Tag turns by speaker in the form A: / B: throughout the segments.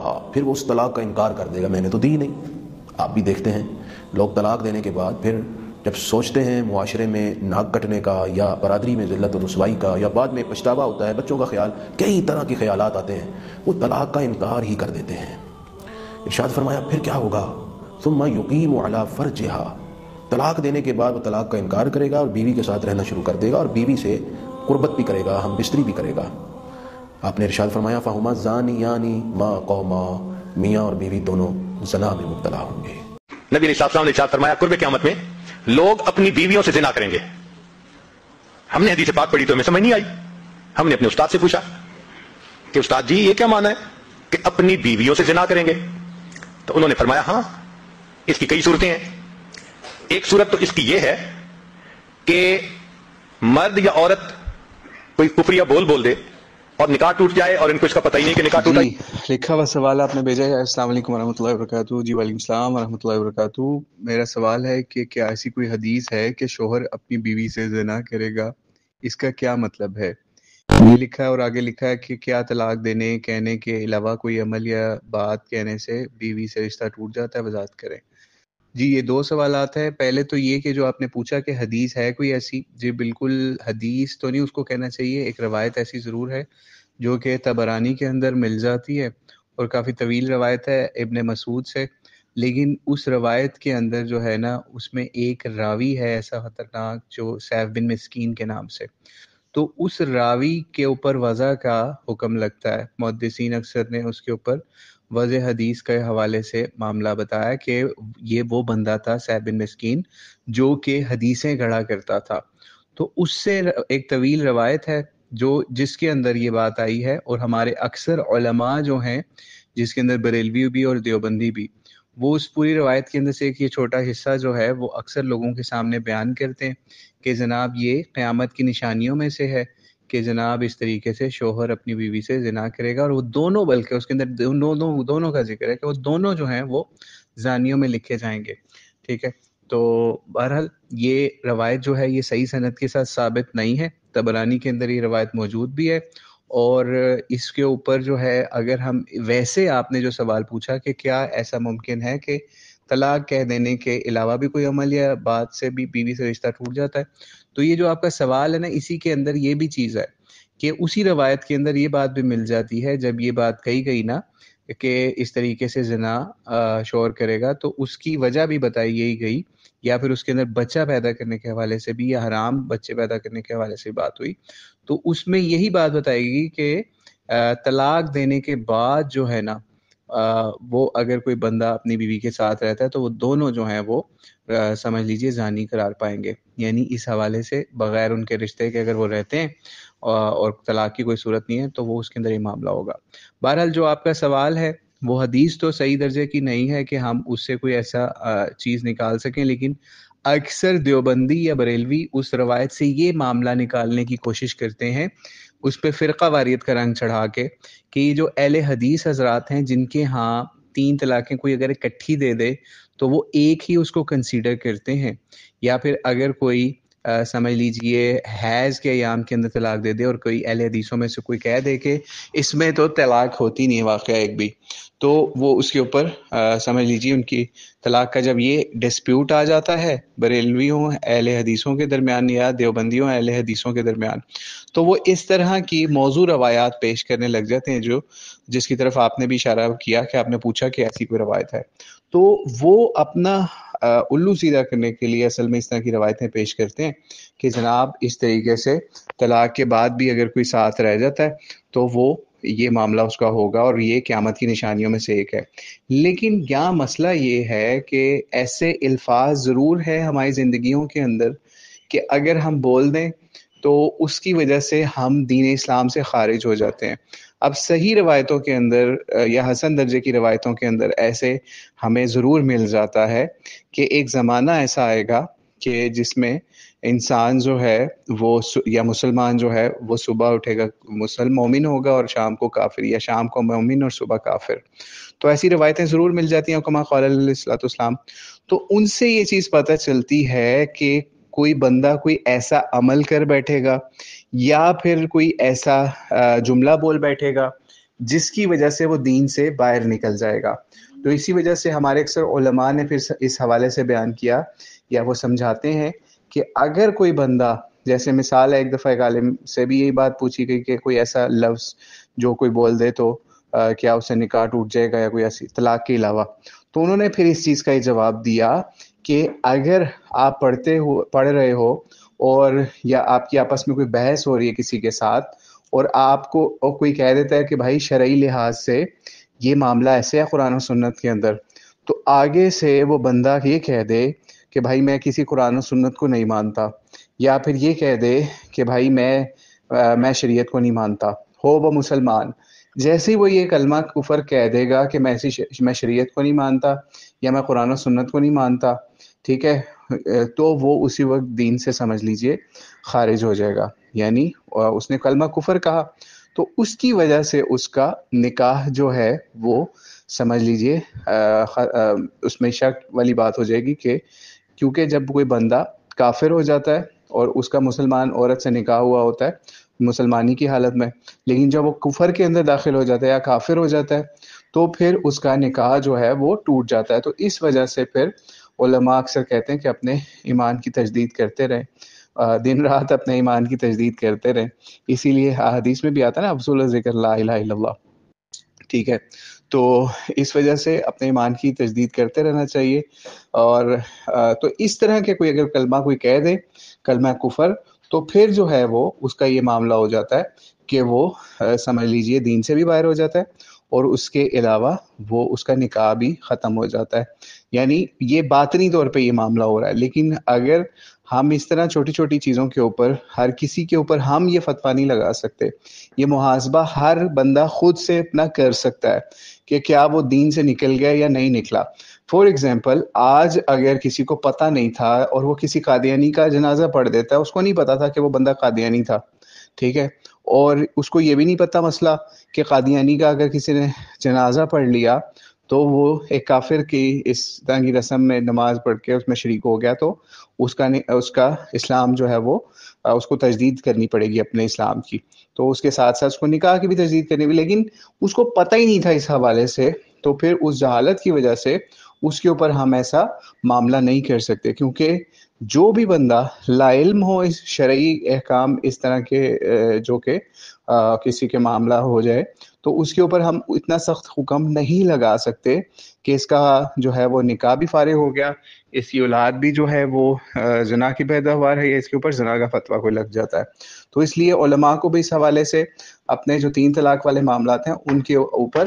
A: پھر وہ اس طلاق کا انکار کر دے گا، میں نے تو دی نہیں۔ آپ بھی دیکھتے ہیں لوگ طلاق دینے کے بعد پھر جب سوچتے ہیں معاشرے میں ناک کٹنے کا یا برادری میں ذلت و رسوائی کا، یا بعد میں پچھتاوا ہوتا ہے، بچوں کا خیال، کئی طرح کے خیالات آتے ہیں، وہ طلاق کا انکار ہی کر دیتے ہیں۔ ارشاد فرمایا پھر کیا ہوگا، ثم یقیم علی فرجہا، طلاق دینے کے بعد وہ طلاق کا انکار کرے گا اور بیوی کے ساتھ رہنا شروع کر دے گا اور بیوی سے قربت بھی کرے گا، ہم بستری بھی کرے گا۔ آپ نے ارشاد فرمایا فہما زانیانی ما قوما، میاں اور بیوی دونوں زنا میں مبتلا ہوں گے۔
B: نبی علیہ السلام نے ارشاد فرمایا قرب قیامت میں لوگ اپنی بیویوں سے زنا کریں گے۔ ہم نے حدیث پاک پڑھی تو ہمیں سمجھ نہیں آئی، ہم نے اپنے استاد سے پوچھا کہ استاد جی یہ کیا معنی ہے کہ اپنی بیویوں سے زنا کریں گے؟ تو انہوں نے فرمایا ہاں اس کی کئی صورتیں ہیں۔ ایک صورت تو اس کی یہ ہے کہ مرد یا عورت کوئی کفریہ بول دے اور نکاح ٹوٹ جائے اور ان کو اس کا پتہ ہی نہیں کہ نکاح ٹوٹا۔
C: جی لکھا ہوا سوال آپ نے بھیجا ہے۔ السلام علیکم ورحمۃ اللہ وبرکاتہ۔ جی وعلیکم السلام ورحمۃ اللہ وبرکاتہ۔ میرا سوال ہے کہ کیا ایسی کوئی حدیث ہے کہ شوہر اپنی بیوی سے زنا کرے گا، اس کا کیا مطلب ہے؟ یہ لکھا ہے اور آگے لکھا ہے کہ کیا طلاق دینے کہنے کے علاوہ کوئی عمل یا بات کہنے سے بیوی سے رشتہ ٹوٹ جاتا ہے؟ وضاحت کریں۔ جی یہ دو سوالات ہیں۔ پہلے تو یہ کہ جو آپ نے پوچھا کہ حدیث ہے کوئی ایسی، جی بالکل حدیث تو نہیں اس کو کہنا چاہیے، ایک روایت ایسی ضرور ہے جو کہ طبرانی کے اندر مل جاتی ہے اور کافی طویل روایت ہے ابن مسعود سے، لیکن اس روایت کے اندر جو ہے نا اس میں ایک راوی ہے ایسا خطرناک جو سیف بن مسکین کے نام سے، تو اس راوی کے اوپر وضع کا حکم لگتا ہے۔ محدثین اکثر نے اس کے اوپر وضع حدیث کے حوالے سے معاملہ بتایا کہ یہ وہ بندہ تھا سیف بن مسکین جو کہ حدیثیں گڑھا کرتا تھا، تو اس سے ایک طویل روایت ہے جس کے اندر یہ بات آئی ہے، اور ہمارے اکثر علماء جو ہیں جس کے اندر بریلوی بھی اور دیوبندی بھی، وہ اس پوری روایت کے اندر سے ایک یہ چھوٹا حصہ جو ہے وہ اکثر لوگوں کے سامنے بیان کرتے ہیں کہ جناب یہ قیامت کی نشانیوں میں سے ہے کہ جناب اس طریقے سے شوہر اپنی بیوی سے زنا کرے گا، اور وہ دونوں، بلکہ اس کے اندر دونوں کا ذکر ہے کہ وہ دونوں جو ہیں وہ زانیوں میں لکھے جائیں گے۔ ٹھیک ہے، تو بہرحال یہ روایت جو ہے یہ صحیح سند کے ساتھ ثابت نہیں ہے، طبرانی کے اندر یہ روایت موجود بھی ہے، اور اس کے اوپر جو ہے اگر ہم ویسے آپ نے جو سوال پوچھا کہ کیا ایسا ممکن ہے کہ طلاق کہہ دینے کے علاوہ بھی کوئی عمل یا بات سے بھی بیوی سے رشتہ ٹوٹ جاتا ہے، تو یہ جو آپ کا سوال ہے نا اسی کے اندر یہ بھی چیز ہے کہ اسی روایت کے اندر یہ بات بھی مل جاتی ہے جب یہ بات کہی گئی نا کہ اس طریقے سے زنا شوہر کرے گا، تو اس کی وجہ بھی بتائی یہی گئی، یا پھر اس کے اندر بچہ پیدا کرنے کے حوالے سے بھی یا حرام بچے پیدا کرنے کے حوالے سے بات ہوئی، تو اس میں یہی بات بتائی گئی کہ طلاق دینے کے بعد جو ہے نا وہ اگر کوئی بندہ اپنی بیوی کے ساتھ رہتا ہے تو وہ دونوں جو ہیں وہ سمجھ لیجئے زانی قرار پائیں گے، یعنی اس حوالے سے بغیر ان کے رشتے کے اگر وہ رہتے ہیں اور طلاق کی کوئی صورت نہیں ہے تو وہ اس کے اندر یہ معاملہ ہوگا۔ بہرحال جو آپ کا سوال ہے وہ حدیث تو صحیح درجے کی نہیں ہے کہ ہم اس سے کوئی ایسا چیز نکال سکیں، لیکن اکثر دیوبندی یا بریلوی اس روایت سے یہ معاملہ نکالنے کی کوشش کرتے ہیں، اس پہ فرقہ واریت کا رنگ چڑھا کے، کہ یہ جو اہل حدیث حضرات ہیں جن کے ہاں 3 طلاقیں کوئی اگر اکٹھی دے دے تو وہ ایک ہی اس کو کنسیڈر کرتے ہیں، یا پھر اگر کوئی سمجھ لیجئے حیض کے ایام کے اندر طلاق دے دے اور کوئی اہل حدیثوں میں سے کوئی کہہ دے کہ اس میں تو طلاق ہوتی نہیں واقعہ ایک بھی، تو وہ اس کے اوپر سمجھ لیجئے ان کی طلاق کا جب یہ ڈسپیوٹ آ جاتا ہے بریلویوں اہل حدیثوں کے درمیان یا دیوبندیوں اہل حدیثوں کے درمیان، تو وہ اس طرح کی موضوع روایات پیش کرنے لگ جاتے ہیں جس کی طرف آپ نے بھی اشارہ کیا کہ آپ نے پوچھا کہ ایسی کوئی روایت ہے، تو وہ اپنا الو سیدھا کرنے کے لیے اصل میں اس طرح کی روایتیں پیش کرتے ہیں کہ جناب اس طریقے سے طلاق کے بعد بھی اگر کوئی ساتھ رہ جاتا ہے تو وہ یہ معاملہ اس کا ہوگا اور یہ قیامت کی نشانیوں میں سے ایک ہے۔ لیکن یہاں مسئلہ یہ ہے کہ ایسے الفاظ ضرور ہے ہماری زندگیوں کے اندر کہ اگر ہم بول دیں تو اس کی وجہ سے ہم دین اسلام سے خارج ہو جاتے ہیں۔ اب صحیح روایتوں کے اندر یا حسن درجے کی روایتوں کے اندر ایسے ہمیں ضرور مل جاتا ہے کہ ایک زمانہ ایسا آئے گا کہ جس میں انسان جو ہے وہ یا مسلمان جو ہے وہ صبح اٹھے گا مومن ہوگا اور شام کو کافر، یا شام کو مومن اور صبح کافر، تو ایسی روایتیں ضرور مل جاتی ہیں کما قال علیہ الصلوۃ والسلام، تو ان سے یہ چیز پتہ چلتی ہے کہ کوئی بندہ کوئی ایسا عمل کر بیٹھے گا یا پھر کوئی ایسا جملہ بول بیٹھے گا جس کی وجہ سے وہ دین سے باہر نکل جائے گا. تو اسی وجہ سے ہمارے اکثر علماء نے پھر اس حوالے سے بیان کیا یا وہ سمجھاتے ہیں کہ اگر کوئی بندہ، جیسے مثال ہے ایک دفعہ ایک عالم سے بھی یہی بات پوچھی گئی کہ کوئی ایسا لفظ جو کوئی بول دے تو کیا اس سے نکاح ٹوٹ جائے گا یا کوئی ایسی طلاق کے علاوہ. تو انہوں نے پھر اس چیز کا یہ جواب دیا کہ اگر آپ پڑھ رہے ہو اور یا آپ کی آپس میں کوئی بحث ہو رہی ہے کسی کے ساتھ اور آپ کو کوئی کہہ دیتا ہے کہ بھائی شرعی لحاظ سے یہ معاملہ ایسے ہے قرآن و سنت کے اندر، تو آگے سے وہ بندہ یہ کہہ دے کہ بھائی میں کسی قرآن و سنت کو نہیں مانتا، یا پھر یہ کہہ دے کہ بھائی میں شریعت کو نہیں مانتا، ہو وہ مسلمان. جیسے ہی وہ یہ کلمہ کفر کہہ دے گا کہ میں شریعت کو نہیں مانتا یا میں قرآن و سنت کو نہیں مانتا، ٹھیک ہے، تو وہ اسی وقت دین سے سمجھ لیجئے خارج ہو جائے گا. یعنی اس نے کلمہ کفر کہا تو اس کی وجہ سے اس کا نکاح جو ہے وہ سمجھ لیجئے اس میں شک والی بات ہو جائے گی، کہ کیونکہ جب کوئی بندہ کافر ہو جاتا ہے اور اس کا مسلمان عورت سے نکاح ہوا ہوتا ہے مسلمانی کی حالت میں، لیکن جب وہ کفر کے اندر داخل ہو جاتا ہے یا کافر ہو جاتا ہے تو پھر اس کا نکاح جو ہے وہ ٹوٹ جاتا ہے. تو اس وجہ سے پھر علماء اکثر کہتے ہیں کہ اپنے ایمان کی تجدید کرتے رہیں، دن رات اپنے ایمان کی تجدید کرتے رہیں. اسی لیے حدیث میں بھی آتا ہے نا افضل ذکر لا الہ الا اللہ، ٹھیک ہے. تو اس وجہ سے اپنے ایمان کی تجدید کرتے رہنا چاہیے. اور تو اس طرح کے کوئی اگر کلمہ کوئی کہہ دے کلمہ کفر، تو پھر جو ہے وہ اس کا یہ معاملہ ہو جاتا ہے کہ وہ سمجھ لیجئے دین سے بھی باہر ہو جاتا ہے اور اس کے علاوہ وہ اس کا نکاح بھی ختم ہو جاتا ہے. یعنی یہ باطنی طور پہ یہ معاملہ ہو رہا ہے. لیکن اگر ہم اس طرح چھوٹی چھوٹی چیزوں کے اوپر ہر کسی کے اوپر ہم یہ فتویٰ نہیں لگا سکتے. یہ محاسبہ ہر بندہ خود سے اپنا کر سکتا ہے کہ کیا وہ دین سے نکل گیا یا نہیں نکلا. فور ایگزامپل، آج اگر کسی کو پتہ نہیں تھا اور وہ کسی قادیانی کا جنازہ پڑھ دیتا ہے، اس کو نہیں پتا تھا کہ وہ بندہ قادیانی تھا، ٹھیک ہے، اور اس کو یہ بھی نہیں پتا مسئلہ کہ قادیانی کا اگر کسی نے جنازہ پڑھ لیا تو وہ ایک کافر کی اس طرح کی رسم میں نماز پڑھ کے اس میں شریک ہو گیا، تو اس کا اسلام جو ہے وہ اس کو تجدید کرنی پڑے گی اپنے اسلام کی. تو اس کے ساتھ ساتھ اس کو نکاح کی بھی تجدید کرنی ہوگی. لیکن اس کو پتہ ہی نہیں تھا اس حوالے سے، تو پھر اس جہالت کی وجہ سے اس کے اوپر ہم ایسا معاملہ نہیں کر سکتے. کیونکہ جو بھی بندہ لا علم ہو اس شرعی احکام اس طرح کے جو کہ کسی کے معاملہ ہو جائے، تو اس کے اوپر ہم اتنا سخت حکم نہیں لگا سکتے کہ اس کا جو ہے وہ نکاح بھی فارغ ہو گیا، اس کی اولاد بھی جو ہے وہ زنا کی پیداوار ہے، یا اس کے اوپر زنا کا فتویٰ کوئی لگ جاتا ہے. تو اس لیے علماء کو بھی اس حوالے سے اپنے جو 3 طلاق والے معاملات ہیں ان کے اوپر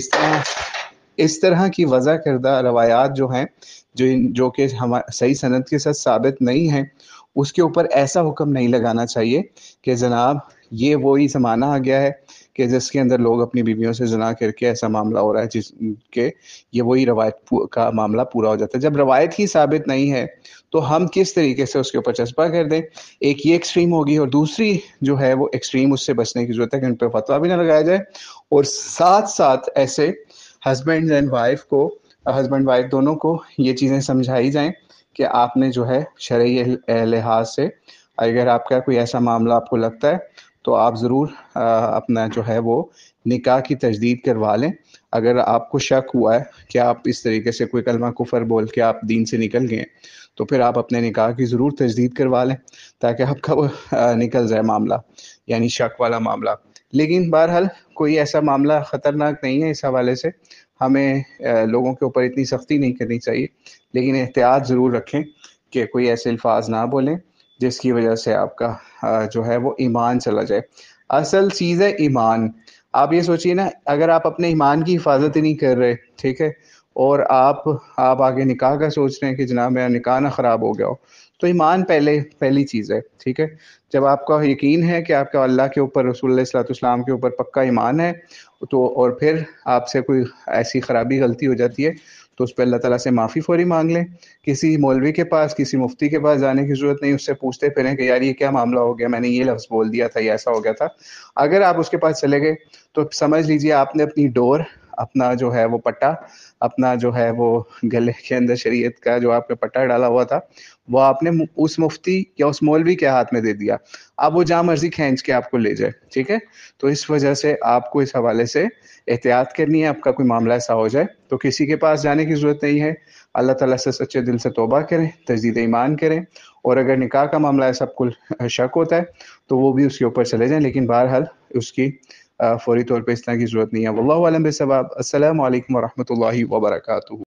C: اس طرح کی وضع کردہ روایات جو ہیں جو کہ صحیح سند کے ساتھ ثابت نہیں ہیں، اس کے اوپر ایسا حکم نہیں لگانا چاہیے کہ جناب یہ وہی زمانہ آ گیا ہے کہ جس کے اندر لوگ اپنی بیویوں سے زنا کر کے ایسا معاملہ ہو رہا ہے جس کے یہ وہی روایت کا معاملہ پورا ہو جاتا ہے. جب روایت ہی ثابت نہیں ہے تو ہم کس طریقے سے اس کے اوپر چسپاں کر دیں. ایک یہ ایکسٹریم ہوگی، اور دوسری جو ہے وہ ایکسٹریم، اس سے بچنے کی ضرورت ہے کہ ان پہ فتویٰ بھی نہ لگایا جائے، اور ساتھ ساتھ ایسے ہسبینڈ اینڈ وائف دونوں کو یہ چیزیں سمجھائی جائیں کہ آپ نے جو ہے شرعی لحاظ سے اگر آپ کا کوئی ایسا معاملہ آپ کو لگتا ہے تو آپ ضرور اپنا جو ہے وہ نکاح کی تجدید کروا لیں. اگر آپ کو شک ہوا ہے کہ آپ اس طریقے سے کوئی کلمہ کفر بول کے آپ دین سے نکل گئے تو پھر آپ اپنے نکاح کی ضرور تجدید کروا لیں تاکہ آپ کا وہ نکل جائے معاملہ، یعنی شک والا معاملہ. لیکن بہرحال کوئی ایسا معاملہ خطرناک نہیں ہے. اس حوالے سے ہمیں لوگوں کے اوپر اتنی سختی نہیں کرنی چاہیے، لیکن احتیاط ضرور رکھیں کہ کوئی ایسے الفاظ نہ بولیں جس کی وجہ سے آپ کا جو ہے وہ ایمان چلا جائے. اصل چیز ہے ایمان. آپ یہ سوچئے نا، اگر آپ اپنے ایمان کی حفاظت ہی نہیں کر رہے، ٹھیک ہے، اور آپ آگے نکاح کا سوچ رہے ہیں کہ جناب میرا نکاح نہ خراب ہو گیا ہو، تو ایمان پہلی چیز ہے، ٹھیک ہے. جب آپ کا یقین ہے کہ آپ کا اللہ کے اوپر، رسول اللہ صلی اللہ علیہ وسلم کے اوپر پکا ایمان ہے، تو اور پھر آپ سے کوئی ایسی خرابی غلطی ہو جاتی ہے تو اس پہ اللہ تعالیٰ سے معافی فوری مانگ لیں. کسی مولوی کے پاس، کسی مفتی کے پاس جانے کی ضرورت نہیں، اس سے پوچھتے پھریں کہ یار یہ کیا معاملہ ہو گیا، میں نے یہ لفظ بول دیا تھا، یہ ایسا ہو گیا تھا. اگر آپ اس کے پاس چلے گئے تو سمجھ لیجئے آپ نے اپنی ڈور اپنا جو ہے وہ پٹا، اپنا جو ہے وہ گلے کے اندر شریعت کا جو آپ نے پٹا ڈالا ہوا تھا وہ آپ نے اس مفتی یا اس مولوی کے ہاتھ میں دے دیا، اب وہ جہاں مرضی کھینچ کے آپ کو لے جائے، ٹھیک ہے؟ تو اس وجہ سے آپ کو اس حوالے سے احتیاط کرنی ہے. آپ کا کوئی معاملہ ایسا ہو جائے تو کسی کے پاس جانے کی ضرورت نہیں ہے. اللہ تعالیٰ سے سچے دل سے توبہ کریں، تجدید ایمان کریں، اور اگر نکاح کا معاملہ ہے سب کو شک ہوتا ہے تو وہ بھی اس کے اوپر چلے جائیں، لیکن بہرحال اس کی فوری طور پہ اس طرح کی ضرورت نہیں ہے. واللہ اعلم بالصواب. السلام علیکم ورحمۃ اللہ وبرکاتہ.